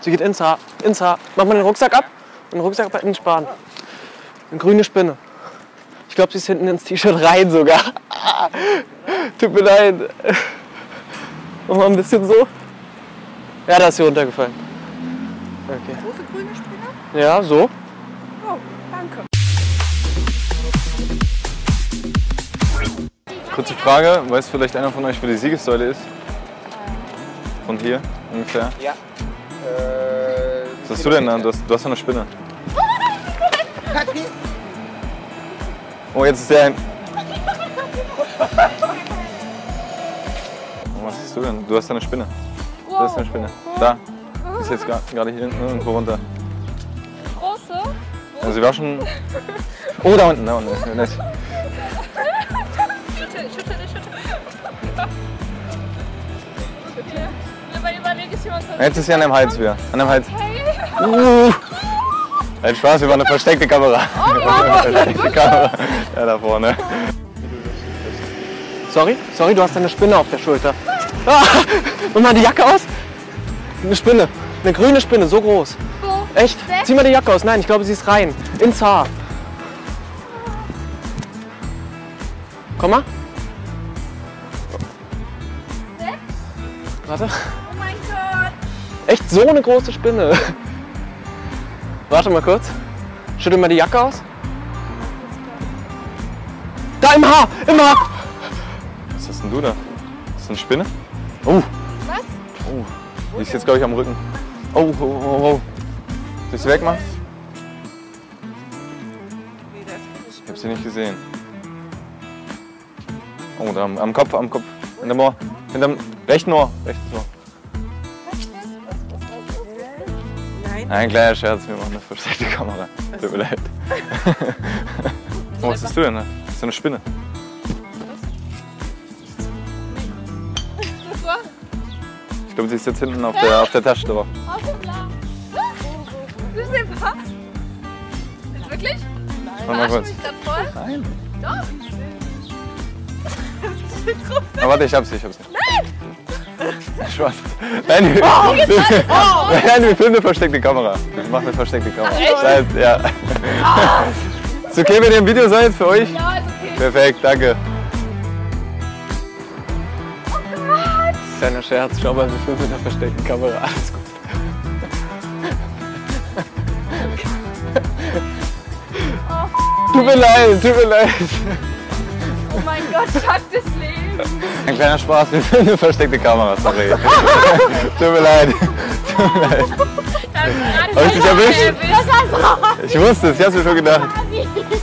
Sie geht ins Haar. Ins Haar. Mach mal den Rucksack ab. Den Rucksack bei den Sparen. Eine grüne Spinne. Ich glaube, sie ist hinten ins T-Shirt rein sogar. Tut mir leid. Mach mal ein bisschen so. Ja, da ist sie runtergefallen. Okay. Große grüne Spinne? Ja, so. Oh, danke. Kurze Frage, weiß vielleicht einer von euch, wo die Siegessäule ist? Von hier ungefähr? Ja. Was hast du denn da? Du hast eine Spinne. Oh, jetzt ist der ein... Oh, was hast du denn? Du hast eine Spinne. Da ist eine Spinne. Da. Die ist jetzt gerade hier hinten irgendwo runter. Große? Also sie war schon... Oh, da unten, da unten. Schüttel. Jetzt ist sie an dem Hals wieder. An dem Hals. Nein, Spaß, wir waren eine versteckte Kamera. Versteckte Kamera. Ja, da vorne. Sorry, du hast eine Spinne auf der Schulter. Ah, mach mal die Jacke aus. Eine Spinne. Eine grüne Spinne, so groß. Wo? Echt? Zieh mal die Jacke aus. Nein, ich glaube, sie ist rein. Ins Haar. Komm mal. Warte. Oh mein Gott. Echt so eine große Spinne. Warte mal kurz. Schüttel mal die Jacke aus. Da im Haar! Im Haar! Was hast denn du da? Ist das eine Spinne? Oh! Was? Oh! Die ist jetzt, glaube ich, am Rücken. Oh. Soll ich sie wegmachen? Ich habe sie nicht gesehen. Oh, da am Kopf. Hinterm Ohr. Hinterm rechten Ohr. Rechtes Ohr. Nein, kleiner Scherz, wir machen eine versteckte Kamera. Tut mir leid. Oh, was ist du denn da? Das ist eine Spinne. Das war? Ich glaube, sie ist jetzt hinten auf der Tasche drauf. Das ist einfach. Ist wirklich? Mach mal kurz. Mich grad voll? Nein. Doch. Aber warte, ich hab sie. Nein! Spaß. Nein, wir filmen eine versteckte Kamera. Wir machen eine versteckte Kamera. Seid, ja. Ist okay, wenn ihr im Video seid für euch? Ja, ist okay. Perfekt, danke. Oh Gott. Kleiner Scherz, schau mal, wir filmen mit einer versteckten Kamera. Alles gut. Tut mir leid. Oh mein Gott, Tag des Lebens. Ein kleiner Spaß, wir filmen eine versteckte Kamera, sorry. Tut mir leid. Hab ich dich erwischt? Das war's. Ich wusste es, ich hab's mir schon gedacht.